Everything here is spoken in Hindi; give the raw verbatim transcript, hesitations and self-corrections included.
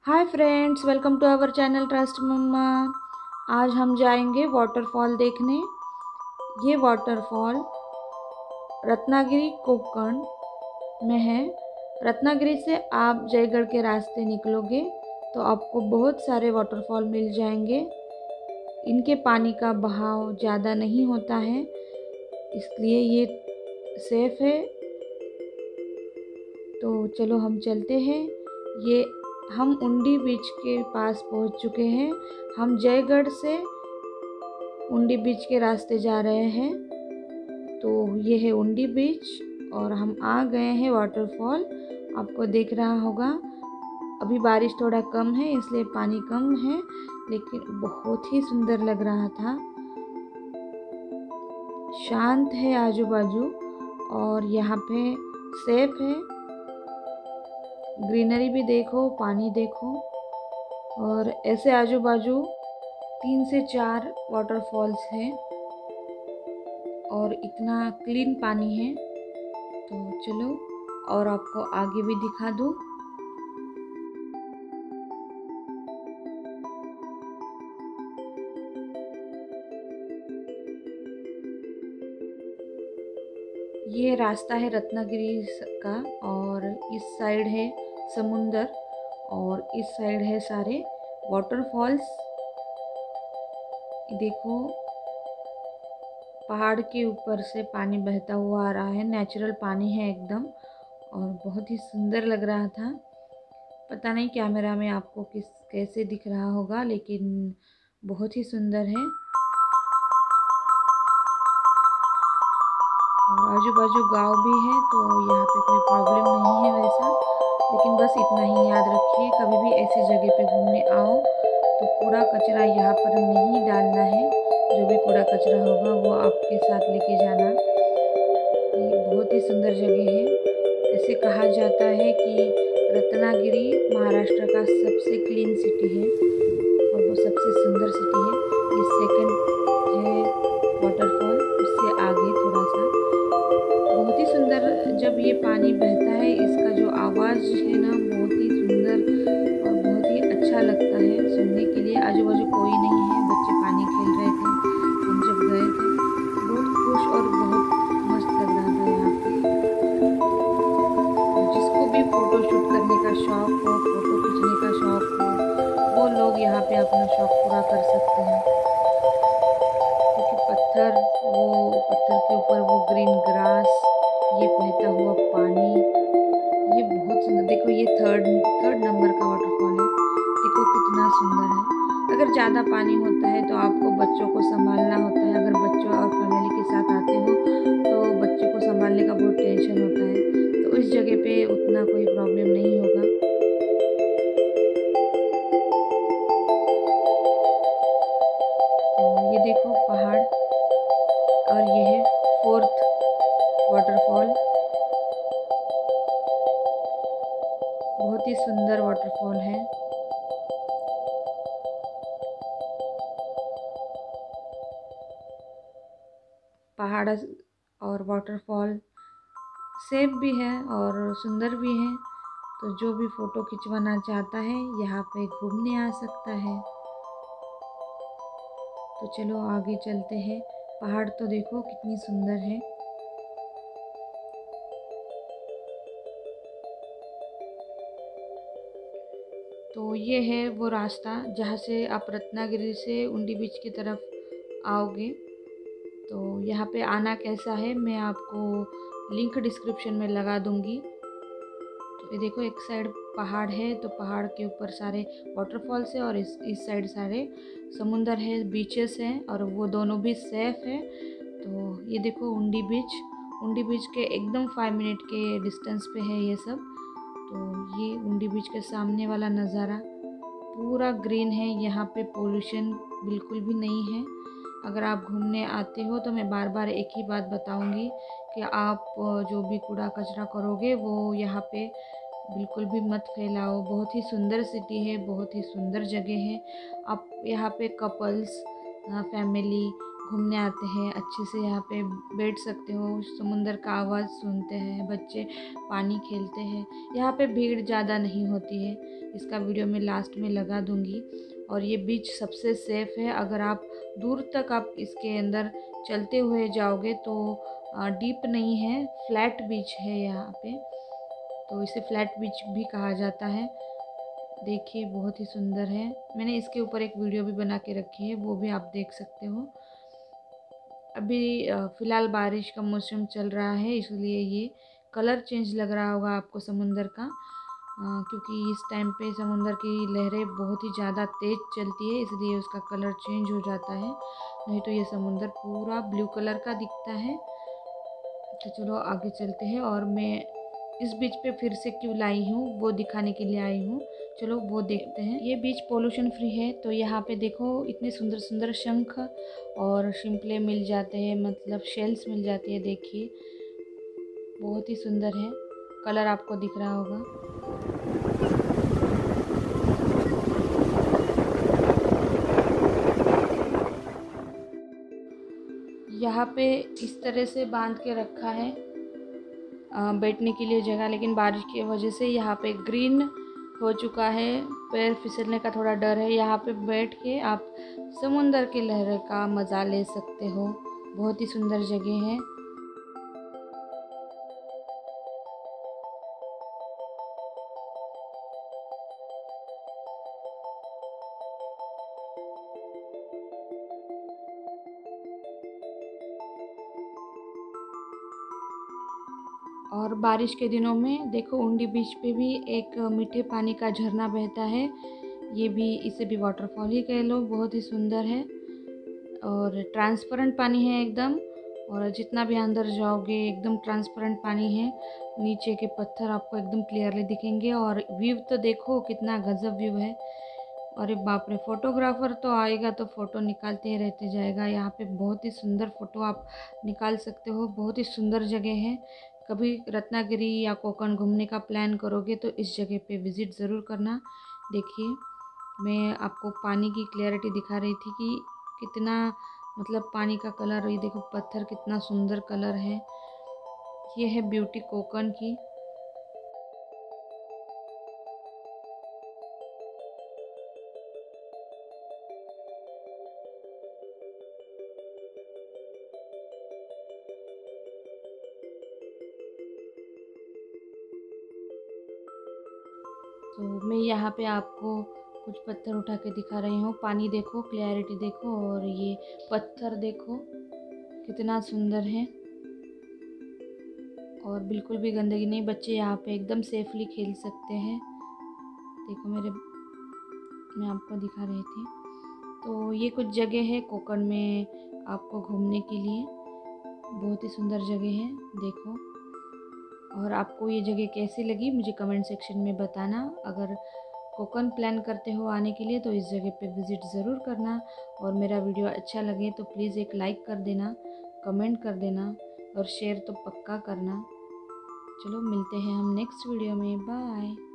Hi friends, welcome to our channel trust Mamma. आज हम जाएंगे वाटरफॉल देखने। ये वाटरफॉल रत्नागिरी कोंकण में है। रत्नागिरी से आप जयगढ़ के रास्ते निकलोगे तो आपको बहुत सारे वाटरफॉल मिल जाएंगे। इनके पानी का बहाव ज़्यादा नहीं होता है, इसलिए ये सेफ है। तो चलो हम चलते हैं। ये हम उंडी बीच के पास पहुंच चुके हैं। हम जयगढ़ से उंडी बीच के रास्ते जा रहे हैं। तो ये है उंडी बीच और हम आ गए हैं वाटरफॉल। आपको दिख रहा होगा। अभी बारिश थोड़ा कम है इसलिए पानी कम है, लेकिन बहुत ही सुंदर लग रहा था। शांत है आजू बाजू और यहाँ पे सेफ है। ग्रीनरी भी देखो, पानी देखो, और ऐसे आजू बाजू तीन से चार वाटरफॉल्स हैं और इतना क्लीन पानी है। तो चलो और आपको आगे भी दिखा दूँ। ये रास्ता है रत्नागिरी का और इस साइड है समुंदर और इस साइड है सारे वाटरफॉल्स। देखो, पहाड़ के ऊपर से पानी बहता हुआ आ रहा है। नेचुरल पानी है एकदम और बहुत ही सुंदर लग रहा था। पता नहीं कैमरा में आपको किस कैसे दिख रहा होगा, लेकिन बहुत ही सुंदर है। और आजू बाजू गांव भी है, तो यहाँ पे कोई प्रॉब्लम नहीं है वैसा। लेकिन बस इतना ही याद रखिए, कभी भी ऐसी जगह पे घूमने आओ तो कूड़ा कचरा यहाँ पर नहीं डालना है। जो भी कूड़ा कचरा होगा वो आपके साथ लेके जाना। ये बहुत ही सुंदर जगह है। ऐसे कहा जाता है कि रत्नागिरी महाराष्ट्र का सबसे क्लीन सिटी है और वो सबसे सुंदर सिटी है। ये सेकंड है वाटरफॉल, उससे आगे थोड़ा सा। बहुत ही सुंदर जब ये पानी बहता है, इसका जो आवाज़ है ना, बहुत ही सुंदर और बहुत ही अच्छा लगता है सुनने के लिए। आजू बाजू कोई नहीं है, बच्चे पानी खेल रहे थे हम जब गए थे। बहुत खुश और बहुत मस्त लग रहा था यहाँ पे। जिसको भी फ़ोटो शूट करने का शौक़ हो, फ़ोटो खींचने का शौक़ हो, वो लोग यहाँ पे अपना शौक़ पूरा कर सकते हैं। क्योंकि पत्थर, वो पत्थर के ऊपर वो ग्रीन ग्रास, ये बहता हुआ पानी, ये बहुत सुंदर। देखो, ये थर्ड थर्ड नंबर का वाटरफॉल है। देखो कितना सुंदर है। अगर ज़्यादा पानी होता है तो आपको बच्चों को संभालना होता है। अगर बच्चों और फैमिली के साथ आते हो तो बच्चों को संभालने का बहुत टेंशन होता है। तो इस जगह पे उतना कोई प्रॉब्लम नहीं होगा। तो ये देखो पहाड़, और ये है फोर्थ वाटरफॉल। बहुत ही सुंदर वाटरफॉल है। पहाड़ और वाटरफॉल सेफ भी है और सुंदर भी है। तो जो भी फ़ोटो खिंचवाना चाहता है यहाँ पे घूमने आ सकता है। तो चलो आगे चलते हैं। पहाड़ तो देखो कितनी सुंदर है। तो ये है वो रास्ता जहाँ से आप रत्नागिरी से उंडी बीच की तरफ आओगे। तो यहाँ पे आना कैसा है मैं आपको लिंक डिस्क्रिप्शन में लगा दूँगी। तो ये देखो, एक साइड पहाड़ है तो पहाड़ के ऊपर सारे वाटरफॉल्स है और इस इस साइड सारे समुंदर है, बीचेस हैं, और वो दोनों भी सेफ है। तो ये देखो उंडी बीच, उंडी बीच के एकदम फाइव मिनट के डिस्टेंस पे है ये सब। तो ये उंडी बीच के सामने वाला नज़ारा पूरा ग्रीन है। यहाँ पे पोल्यूशन बिल्कुल भी नहीं है। अगर आप घूमने आते हो तो मैं बार बार एक ही बात बताऊंगी कि आप जो भी कूड़ा कचरा करोगे वो यहाँ पे बिल्कुल भी मत फैलाओ। बहुत ही सुंदर सिटी है, बहुत ही सुंदर जगह है। आप यहाँ पे कपल्स, फैमिली घूमने आते हैं, अच्छे से यहाँ पे बैठ सकते हो, समुंदर का आवाज़ सुनते हैं, बच्चे पानी खेलते हैं। यहाँ पे भीड़ ज़्यादा नहीं होती है। इसका वीडियो मैं लास्ट में लगा दूँगी। और ये बीच सबसे सेफ़ है। अगर आप दूर तक आप इसके अंदर चलते हुए जाओगे तो डीप नहीं है, फ्लैट बीच है यहाँ पे, तो इसे फ्लैट बीच भी कहा जाता है। देखिए बहुत ही सुंदर है। मैंने इसके ऊपर एक वीडियो भी बना के रखी है, वो भी आप देख सकते हो। अभी फ़िलहाल बारिश का मौसम चल रहा है, इसलिए ये कलर चेंज लग रहा होगा आपको समुंदर का, क्योंकि इस टाइम पे समुंदर की लहरें बहुत ही ज़्यादा तेज़ चलती है, इसलिए उसका कलर चेंज हो जाता है। नहीं तो ये समुंदर पूरा ब्लू कलर का दिखता है। तो चलो आगे चलते हैं। और मैं इस बीच पे फिर से क्यों लाई हूँ वो दिखाने के लिए आई हूँ। चलो वो देखते हैं। ये बीच पोल्यूशन फ्री है। तो यहाँ पे देखो इतने सुंदर सुंदर शंख और शिंपले मिल जाते हैं, मतलब शेल्स मिल जाती है। देखिए बहुत ही सुंदर है, कलर आपको दिख रहा होगा। यहाँ पे इस तरह से बांध के रखा है बैठने के लिए जगह, लेकिन बारिश की वजह से यहाँ पे ग्रीन हो चुका है, पैर फिसलने का थोड़ा डर है। यहाँ पे बैठ के आप समुंदर की लहरों का मज़ा ले सकते हो। बहुत ही सुंदर जगह है। और बारिश के दिनों में देखो उंडी बीच पे भी एक मीठे पानी का झरना बहता है। ये भी, इसे भी वाटरफॉल ही कह लो। बहुत ही सुंदर है और ट्रांसपेरेंट पानी है एकदम। और जितना भी अंदर जाओगे एकदम ट्रांसपेरेंट पानी है। नीचे के पत्थर आपको एकदम क्लियरली दिखेंगे। और व्यू तो देखो कितना गजब व्यू है। अरे बाप रे, फोटोग्राफर तो आएगा तो फ़ोटो निकालते ही रहते जाएगा। यहाँ पे बहुत ही सुंदर फ़ोटो आप निकाल सकते हो। बहुत ही सुंदर जगह है। कभी रत्नागिरी या कोकण घूमने का प्लान करोगे तो इस जगह पे विज़िट ज़रूर करना। देखिए मैं आपको पानी की क्लैरिटी दिखा रही थी कि कितना, मतलब पानी का कलर, ये देखो पत्थर कितना सुंदर कलर है। ये है ब्यूटी कोकण की। तो मैं यहाँ पे आपको कुछ पत्थर उठा के दिखा रही हूँ। पानी देखो, क्लैरिटी देखो, और ये पत्थर देखो कितना सुंदर है। और बिल्कुल भी गंदगी नहीं, बच्चे यहाँ पे एकदम सेफली खेल सकते हैं। देखो मेरे, मैं आपको दिखा रही थी। तो ये कुछ जगह है कोकण में आपको घूमने के लिए। बहुत ही सुंदर जगह है, देखो। और आपको ये जगह कैसी लगी मुझे कमेंट सेक्शन में बताना। अगर कोकण प्लान करते हो आने के लिए तो इस जगह पे विज़िट ज़रूर करना। और मेरा वीडियो अच्छा लगे तो प्लीज़ एक लाइक कर देना, कमेंट कर देना और शेयर तो पक्का करना। चलो मिलते हैं हम नेक्स्ट वीडियो में। बाय।